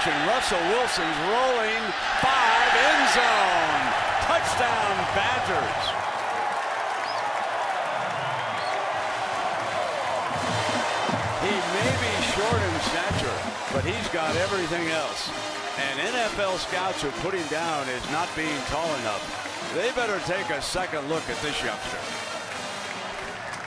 motion. Russell Wilson's rolling. 5, end zone. Touchdown, Badgers. He may be short in stature, but he's got everything else. And NFL scouts who put him down as not being tall enough. They better take a second look at this youngster.